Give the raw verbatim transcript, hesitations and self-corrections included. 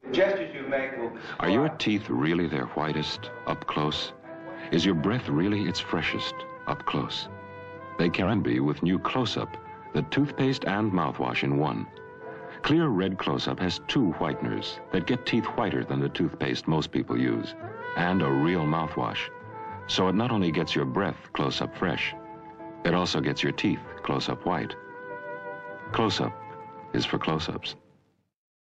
Gestures you make will... Are your teeth really their whitest, up close? Is your breath really its freshest, up close? They can be with new Close-Up, the toothpaste and mouthwash in one. Clear Red Close-Up has two whiteners that get teeth whiter than the toothpaste most people use, and a real mouthwash. So it not only gets your breath close-up fresh, it also gets your teeth close-up white. Close-Up is for close-ups.